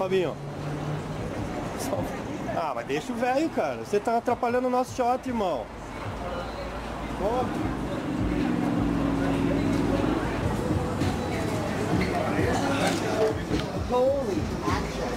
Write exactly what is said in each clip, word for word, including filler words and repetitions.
Fabinho? Ah, mas deixa o velho, cara. Você tá atrapalhando o nosso shot, irmão. Pô. Holy action.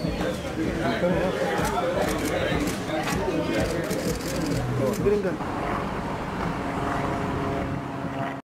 Gringa.